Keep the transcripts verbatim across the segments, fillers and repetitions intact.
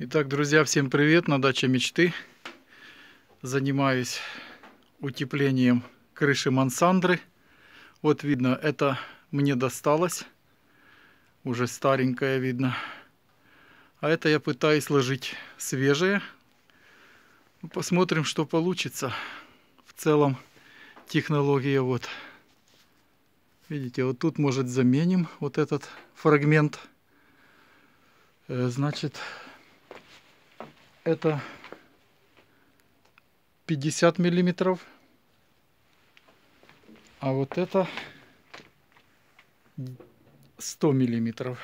Итак, друзья, всем привет! На даче мечты. Занимаюсь утеплением крыши мансандры. Вот видно, это мне досталось. Уже старенькое видно. А это я пытаюсь ложить свежее. Посмотрим, что получится. В целом технология вот. Видите, вот тут, может, заменим вот этот фрагмент. Значит, это пятьдесят миллиметров, а вот это сто миллиметров.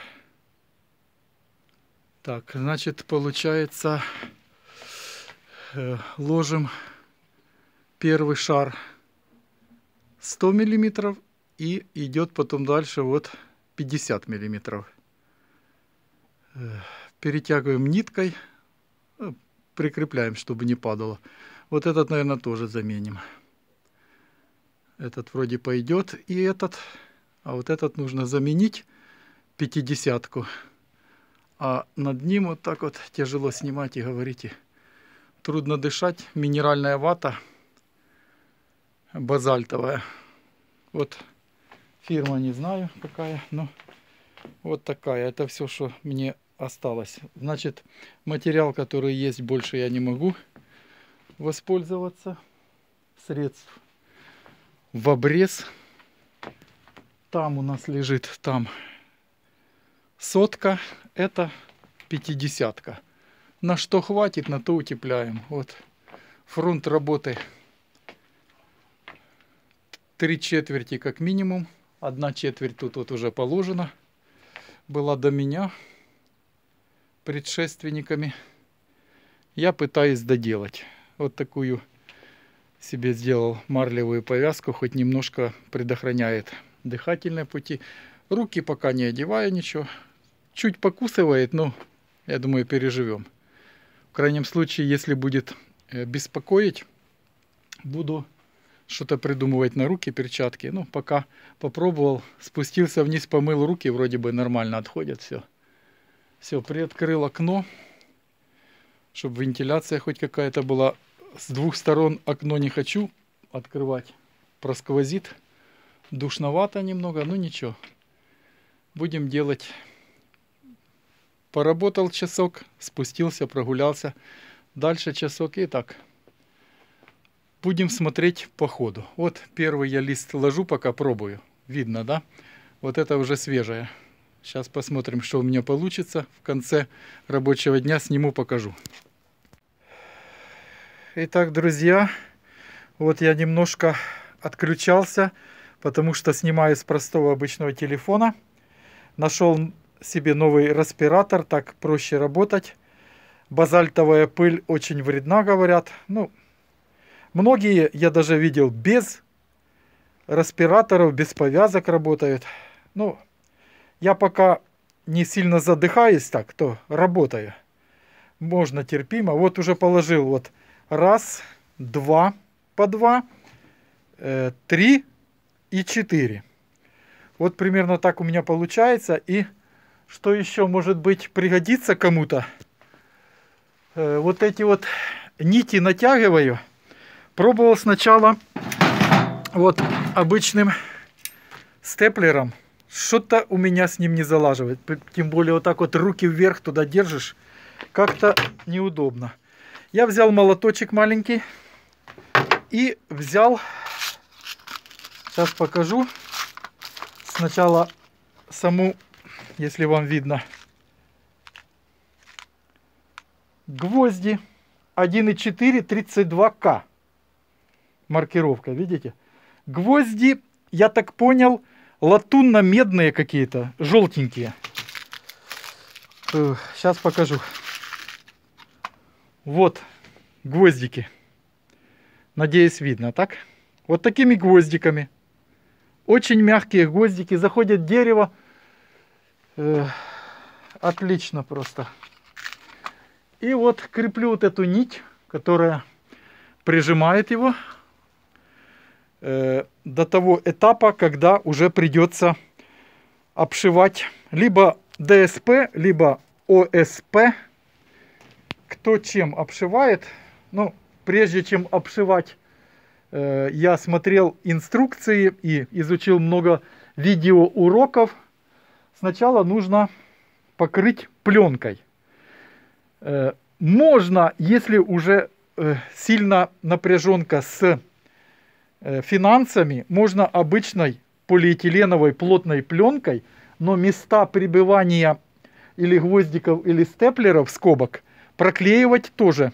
Так, значит, получается, э, ложим первый шар сто миллиметров и идет потом дальше вот пятьдесят миллиметров. Э, перетягиваем ниткой. Прикрепляем, чтобы не падало. Вот этот, наверное, тоже заменим. Этот вроде пойдет, и этот. А вот этот нужно заменить, пятидесятку. А над ним вот так вот тяжело снимать и говорите. Трудно дышать. Минеральная вата. Базальтовая. Вот фирма не знаю какая, но вот такая. Это все, что мне осталось. Значит, материал, который есть, больше я не могу воспользоваться. Средств в обрез. Там у нас лежит, там сотка, это пятидесятка. На что хватит, на то утепляем. Вот фронт работы три четверти как минимум. Одна четверть тут вот уже положена. Была до меня предшественниками. Я пытаюсь доделать. Вот такую себе сделал марлевую повязку, хоть немножко предохраняет дыхательные пути. Руки пока не одеваю ничего. Чуть покусывает, но я думаю, переживем. В крайнем случае, если будет беспокоить, буду что-то придумывать на руки, перчатки. Ну, пока попробовал, спустился вниз, помыл руки, вроде бы нормально отходят, все. Все, приоткрыл окно, чтобы вентиляция хоть какая-то была. С двух сторон окно не хочу открывать, просквозит. Душновато немного, ну ничего. Будем делать. Поработал часок, спустился, прогулялся. Дальше часок и так. Будем смотреть по ходу. Вот первый я лист ложу, пока пробую. Видно, да? Вот это уже свежее. Сейчас посмотрим, что у меня получится. В конце рабочего дня сниму, покажу. Итак, друзья, вот я немножко отключался, потому что снимаю с простого обычного телефона. Нашел себе новый респиратор, так проще работать. Базальтовая пыль очень вредна, говорят. Ну, многие, я даже видел, без респираторов, без повязок работают. Ну, я пока не сильно задыхаюсь, так, то работаю. Можно терпимо. Вот уже положил вот раз, два, по два, э, три и четыре. Вот примерно так у меня получается. И что еще, может быть, пригодится кому-то? Э, вот эти вот нити натягиваю. Пробовал сначала вот обычным степлером. Что-то у меня с ним не залаживает. Тем более вот так вот руки вверх туда держишь. Как-то неудобно. Я взял молоточек маленький. И взял. Сейчас покажу. Сначала саму, если вам видно, гвозди. один и четыре, тридцать два ка. Маркировка, видите? Гвозди, я так понял, латунно-медные какие-то, желтенькие. Сейчас покажу. Вот гвоздики. Надеюсь, видно, так? Вот такими гвоздиками. Очень мягкие гвоздики. Заходят в дерево. Э, отлично просто. И вот креплю вот эту нить, которая прижимает его э, до того этапа, когда уже придется обшивать либо ДСП, либо ОСП. кто чем обшивает, ну, прежде чем обшивать, э, я смотрел инструкции и изучил много видеоуроков. Сначала нужно покрыть пленкой. Э, можно, если уже э, сильно напряженка с э, финансами, можно обычной полиэтиленовой плотной пленкой, но места прибивания или гвоздиков, или степлеров, скобок, проклеивать тоже.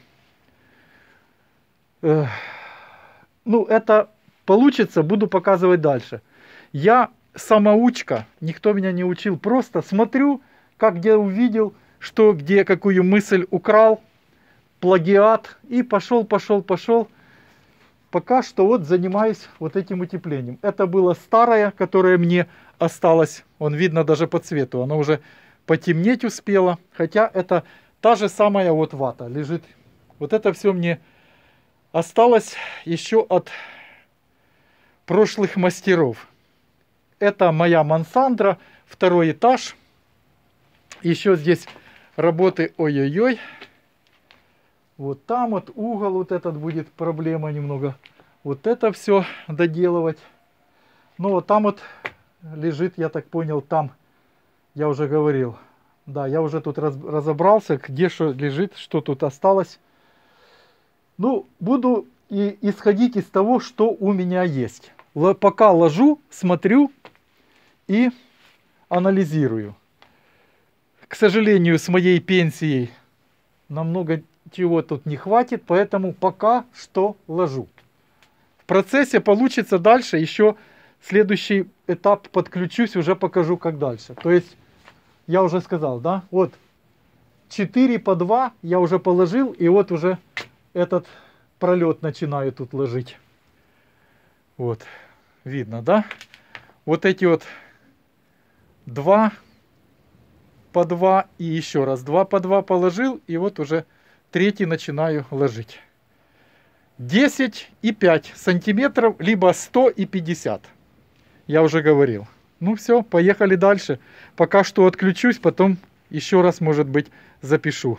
Э, ну, это получится, буду показывать дальше. Я самоучка, никто меня не учил, просто смотрю, как где увидел, что где какую мысль украл, плагиат, и пошел, пошел, пошел. Пока что вот занимаюсь вот этим утеплением. Это было старое, которое мне осталось, он видно даже по цвету, оно уже потемнеть успело, хотя это та же самая вот вата лежит. Вот это все мне осталось еще от прошлых мастеров. Это моя мансандра, второй этаж. Еще здесь работы, ой-ой-ой. Вот там вот угол вот этот будет проблема немного. Вот это все доделывать. Ну вот там вот лежит, я так понял, там, я уже говорил. Да, я уже тут раз, разобрался, где что лежит, что тут осталось. Ну, буду и исходить из того, что у меня есть. Л- пока ложу, смотрю и анализирую. К сожалению, с моей пенсией намного чего тут не хватит, поэтому пока что ложу. В процессе получится дальше, еще следующий этап подключусь, уже покажу, как дальше. То есть, я уже сказал, да, вот четыре по два я уже положил, и вот уже этот пролет начинаю тут ложить. Вот, видно, да? Вот эти вот два по два и еще раз два по два положил, и вот уже третий начинаю ложить. десять и пять сантиметров, либо сто и пятьдесят. Я уже говорил. Ну все, поехали дальше. Пока что отключусь, потом еще раз, может быть, запишу.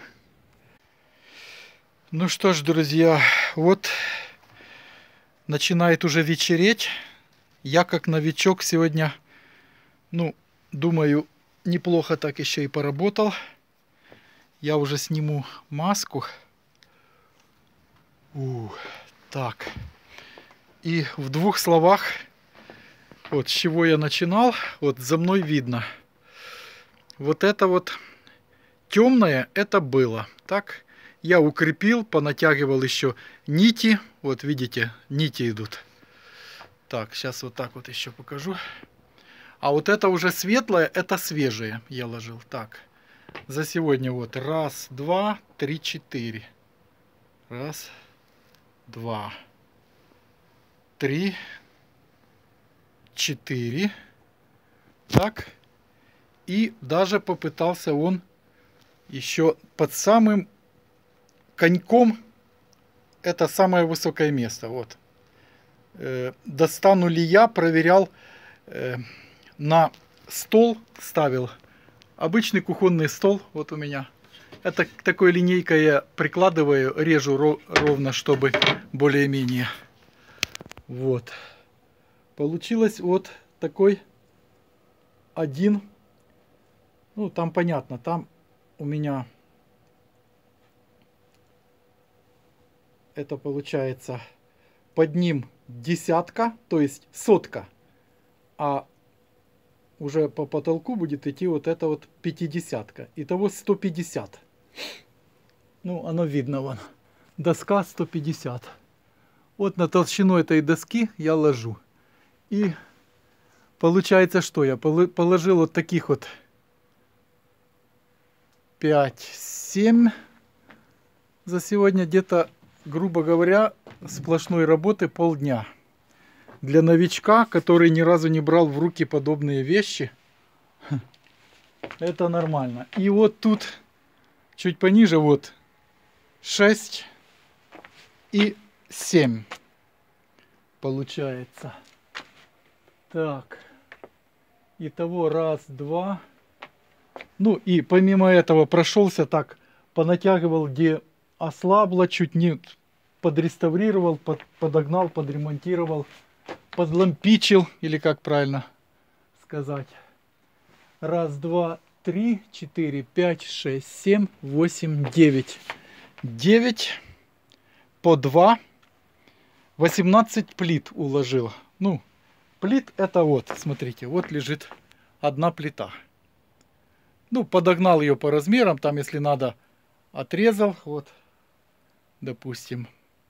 Ну что ж, друзья, вот начинает уже вечереть. Я как новичок сегодня, ну, думаю, неплохо так еще и поработал. Я уже сниму маску. У, так. И в двух словах, вот с чего я начинал, вот за мной видно. Вот это вот темное, это было. Так, я укрепил, понатягивал еще нити. Вот видите, нити идут. Так, сейчас вот так вот еще покажу. А вот это уже светлое, это свежее я ложил. Так, за сегодня вот раз, два, три, четыре. Раз, два, три, четыре. Так. И даже попытался он еще под самым коньком. Это самое высокое место. Вот. Э, достану ли я, проверял, э, на стол ставил. Обычный кухонный стол. Вот у меня. Это такой линейкой я прикладываю, режу ро ровно, чтобы более-менее. Вот. Получилось вот такой один. Ну, там понятно, там у меня это получается под ним десятка, то есть сотка. А уже по потолку будет идти вот это вот пятидесятка. Итого сто пятьдесят. Ну, оно видно вон. Доска сто пятьдесят. Вот на толщину этой доски я ложу. И получается, что я положил вот таких вот пять-семь за сегодня. Где-то, грубо говоря, сплошной работы полдня. Для новичка, который ни разу не брал в руки подобные вещи, это нормально. И вот тут чуть пониже вот шесть и семь получается. Так. Итого раз, два. Ну и помимо этого прошелся так, понатягивал, где ослабло, чуть не подреставрировал, под, подогнал, подремонтировал, подлампичил, или как правильно сказать. Раз, два, три, четыре, пять, шесть, семь, восемь, девять. Девять по два. восемнадцать плит уложил. Ну, плит это вот, смотрите, вот лежит одна плита. Ну, подогнал ее по размерам, там, если надо, отрезал, вот, допустим.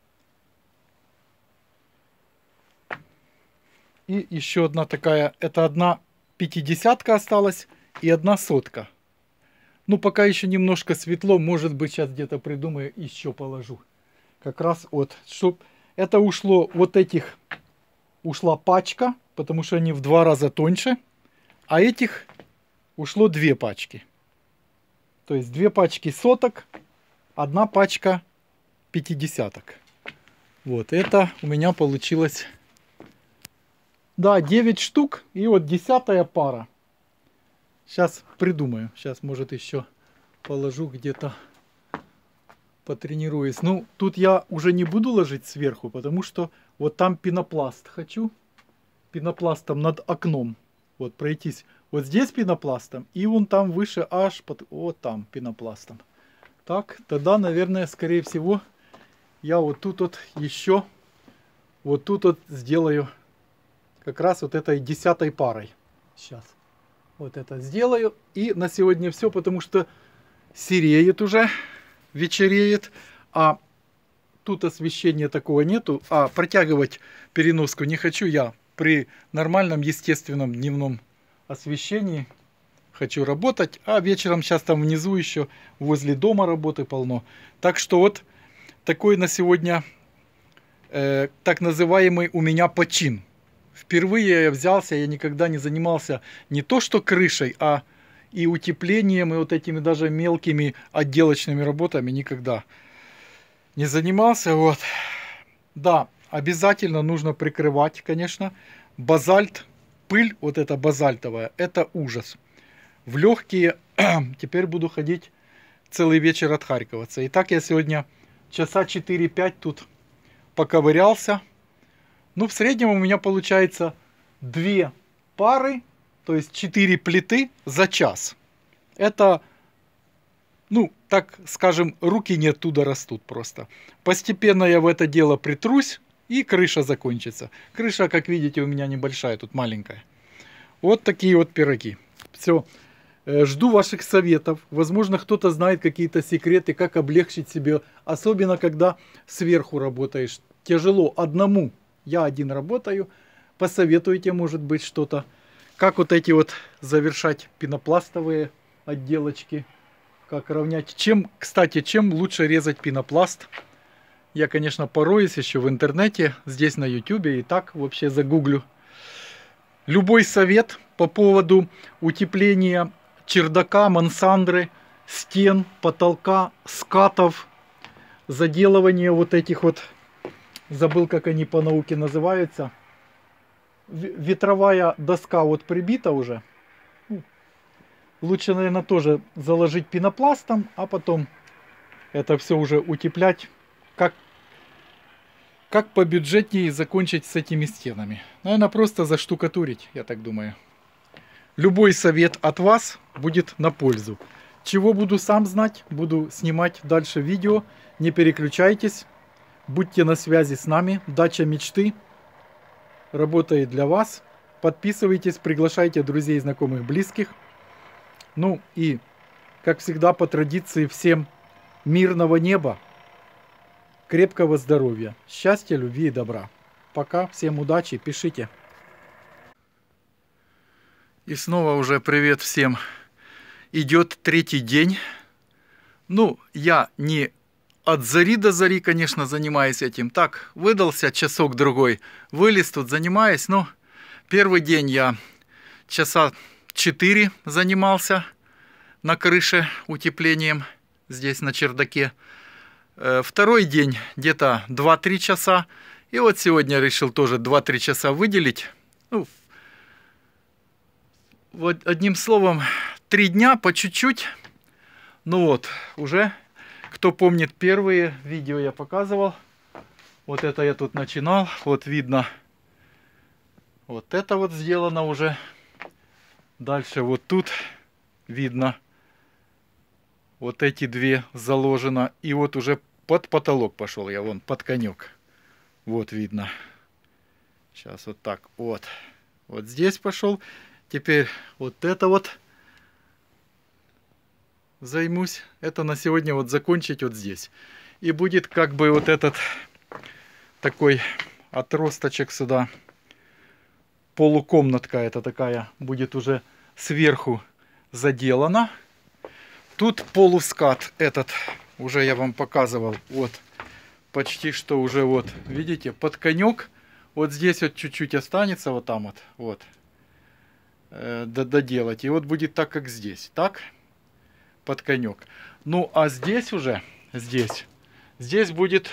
И еще одна такая, это одна пятидесятка осталась и одна сотка. Ну, пока еще немножко светло, может быть, сейчас где-то придумаю, еще положу. Как раз вот, чтоб это ушло, вот этих ушла пачка, потому что они в два раза тоньше, а этих ушло две пачки. То есть две пачки соток, одна пачка пятидесяток. Вот это у меня получилось, да, девять штук и вот десятая пара. Сейчас придумаю, сейчас может еще положу где-то, потренируюсь. Ну, тут я уже не буду ложить сверху, потому что вот там пенопласт хочу. Пенопластом над окном. Вот пройтись. Вот здесь пенопластом. И вон там выше аж под... Вот там пенопластом. Так, тогда, наверное, скорее всего, я вот тут вот еще... Вот тут вот сделаю как раз вот этой десятой парой. Сейчас. Вот это сделаю. И на сегодня все, потому что сереет уже. Вечереет, а тут освещения такого нету, а протягивать переноску не хочу я при нормальном естественном дневном освещении. Хочу работать, а вечером сейчас там внизу еще возле дома работы полно. Так что вот такой на сегодня э, так называемый у меня почин. Впервые я взялся, я никогда не занимался не то что крышей, а и утеплением, и вот этими даже мелкими отделочными работами никогда не занимался. Вот. Да, обязательно нужно прикрывать, конечно. Базальт, пыль вот эта базальтовая, это ужас. В легкие теперь буду ходить целый вечер отхаркиваться. И так я сегодня часа четыре-пять тут поковырялся. Ну, в среднем у меня получается две пары. То есть четыре плиты за час. Это, ну, так скажем, руки не оттуда растут просто. Постепенно я в это дело притрусь, и крыша закончится. Крыша, как видите, у меня небольшая, тут маленькая. Вот такие вот пироги. Все. Жду ваших советов. Возможно, кто-то знает какие-то секреты, как облегчить себе. Особенно, когда сверху работаешь. Тяжело одному. Я один работаю. Посоветуйте, может быть, что-то. Как вот эти вот завершать пенопластовые отделочки. Как равнять. Чем, кстати, чем лучше резать пенопласт. Я, конечно, пороюсь еще в интернете. Здесь на ютубе и так вообще загуглю. Любой совет по поводу утепления чердака, мансандры, стен, потолка, скатов. Заделывания вот этих вот. Забыл, как они по науке называются. Ветровая доска вот прибита уже. Лучше, наверное, тоже заложить пенопластом, а потом это все уже утеплять. Как, как побюджетнее закончить с этими стенами. Наверное, просто заштукатурить, я так думаю. Любой совет от вас будет на пользу. Чего буду сам знать, буду снимать дальше видео. Не переключайтесь. Будьте на связи с нами. Дача мечты работает для вас. Подписывайтесь, приглашайте друзей, знакомых, близких. Ну и, как всегда, по традиции, всем мирного неба, крепкого здоровья, счастья, любви и добра. Пока, всем удачи, пишите. И снова уже привет всем. Идет третий день. Ну, я не от зари до зари, конечно, занимаюсь этим. Так, выдался часок-другой. Вылез тут, занимаюсь. Ну, первый день я часа четыре занимался на крыше утеплением. Здесь на чердаке. Второй день где-то два-три часа. И вот сегодня решил тоже два-три часа выделить. Ну, вот одним словом, три дня по чуть-чуть. Ну вот, уже Кто помнит, первые видео я показывал. Вот это я тут начинал. Вот видно. Вот это вот сделано уже. Дальше вот тут видно. Вот эти две заложено. И вот уже под потолок пошел я. Вон, под конек. Вот видно. Сейчас вот так. Вот. Вот здесь пошел. Теперь вот это вот займусь. Это на сегодня вот закончить вот здесь. И будет как бы вот этот такой отросточек сюда. Полукомнатка это такая будет уже сверху заделана. Тут полускат этот уже я вам показывал. Вот почти что уже вот видите под конек. Вот здесь вот чуть-чуть останется вот там вот. Вот. Э, доделать. И вот будет так как здесь. Так. Под конек. Ну а здесь уже. Здесь. Здесь будет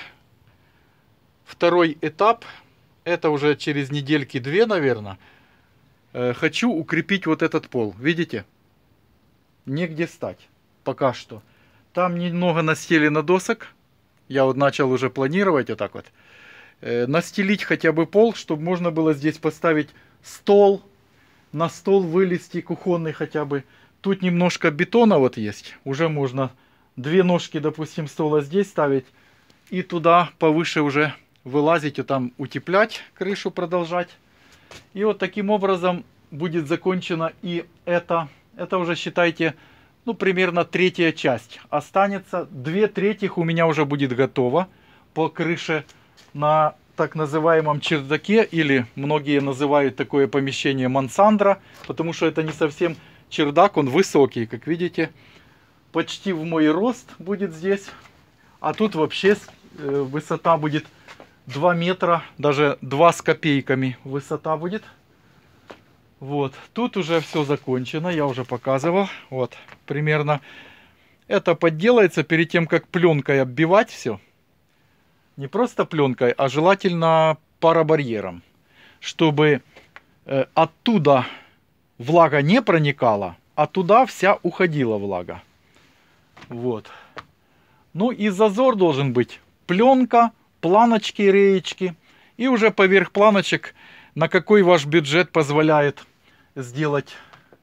второй этап. Это уже через недельки две, наверное. Э, хочу укрепить вот этот пол. Видите? Негде стать. Пока что. Там немного настелено досок. Я вот начал уже планировать вот так вот. Э, настелить хотя бы пол, чтобы можно было здесь поставить стол. На стол вылезти кухонный хотя бы. Тут немножко бетона вот есть. Уже можно две ножки, допустим, стола здесь ставить. И туда повыше уже вылазить и там утеплять, крышу продолжать. И вот таким образом будет закончена и это. Это уже считайте, ну примерно третья часть. Останется две трети у меня уже будет готово по крыше на так называемом чердаке. Или многие называют такое помещение мансандра. Потому что это не совсем чердак, он высокий, как видите. Почти в мой рост будет здесь. А тут вообще высота будет два метра, даже два с копейками высота будет. Вот, тут уже все закончено, я уже показывал. Вот, примерно это подделается перед тем, как пленкой оббивать все. Не просто пленкой, а желательно парабарьером. Чтобы э, оттуда влага не проникала, а туда вся уходила влага. Вот. Ну и зазор должен быть пленка, планочки, реечки. И уже поверх планочек, на какой ваш бюджет позволяет сделать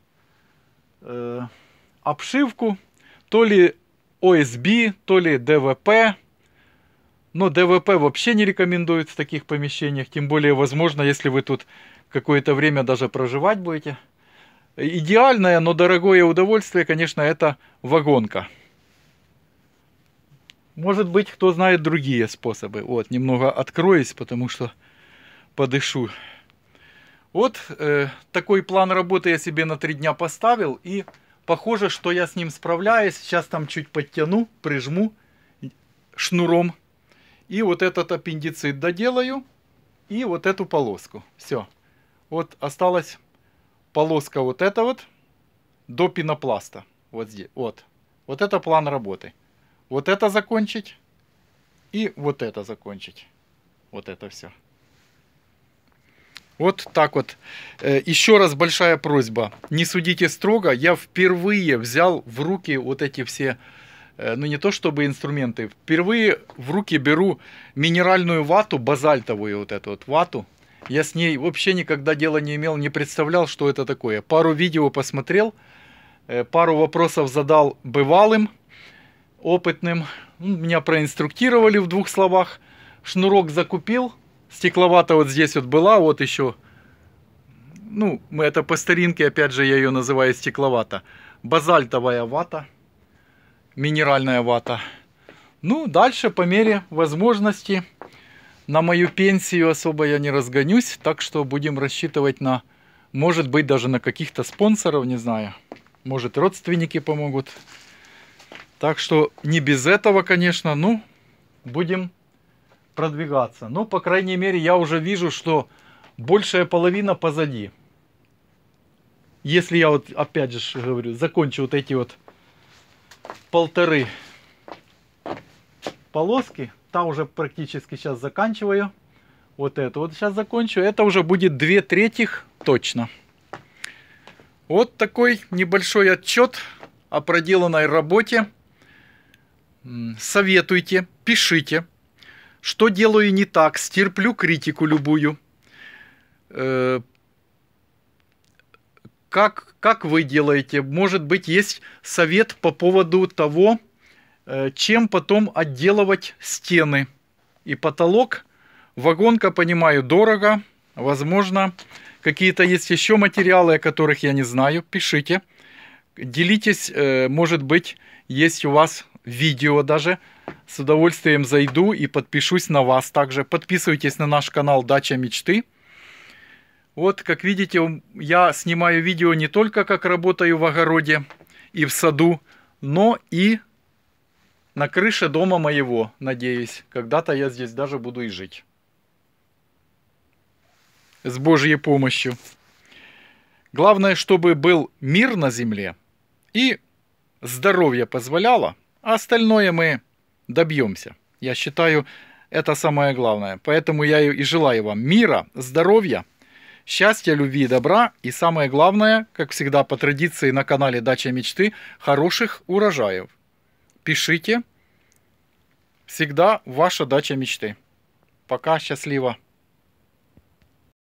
э, обшивку. То ли о эс би, то ли дэ вэ пэ. Но дэ вэ пэ вообще не рекомендуют в таких помещениях. Тем более, возможно, если вы тут какое-то время даже проживать будете. Идеальное, но дорогое удовольствие, конечно, это вагонка. Может быть, кто знает другие способы. Вот, немного откроюсь, потому что подышу. Вот э, такой план работы я себе на три дня поставил. И похоже, что я с ним справляюсь. Сейчас там чуть подтяну, прижму шнуром. И вот этот аппендицит доделаю. И вот эту полоску. Все. Вот осталась полоска вот эта вот до пенопласта. Вот здесь. Вот. Вот это план работы. Вот это закончить. И вот это закончить. Вот это все. Вот так вот. Еще раз большая просьба. Не судите строго. Я впервые взял в руки вот эти все, ну не то чтобы инструменты. Впервые в руки беру минеральную вату, базальтовую вот эту вот вату. Я с ней вообще никогда дела не имел, не представлял, что это такое. Пару видео посмотрел, пару вопросов задал бывалым, опытным. Меня проинструктировали в двух словах. Шнурок закупил. Стекловата вот здесь вот была, вот еще. Ну, мы это по старинке, опять же, я ее называю стекловата. Базальтовая вата. Минеральная вата. Ну, дальше по мере возможности. На мою пенсию особо я не разгонюсь. Так что будем рассчитывать на, может быть, даже на каких-то спонсоров, не знаю. Может, родственники помогут. Так что не без этого, конечно, ну, будем продвигаться. Ну, по крайней мере, я уже вижу, что большая половина позади. Если я вот, опять же говорю, закончу вот эти вот полторы полоски, та уже практически сейчас заканчиваю. Вот эту вот сейчас закончу. Это уже будет две трети точно. Вот такой небольшой отчет о проделанной работе. советуйте, пишите, что делаю не так, стерплю критику любую. Как, как вы делаете? Может быть, есть совет по поводу того, чем потом отделывать стены и потолок. Вагонка, понимаю, дорого. Возможно, какие-то есть еще материалы, о которых я не знаю. Пишите. Делитесь, может быть, есть у вас видео даже. С удовольствием зайду и подпишусь на вас также. Подписывайтесь на наш канал Дача Мечты. Вот, как видите, я снимаю видео не только как работаю в огороде и в саду, но и на крыше дома моего, надеюсь. Когда-то я здесь даже буду и жить. С Божьей помощью. Главное, чтобы был мир на земле и здоровье позволяло, а остальное мы добьемся. Я считаю, это самое главное. Поэтому я и желаю вам мира, здоровья, счастья, любви и добра. И самое главное, как всегда по традиции на канале Дача Мечты, хороших урожаев. Пишите. Всегда ваша Дача Мечты. Пока, счастливо.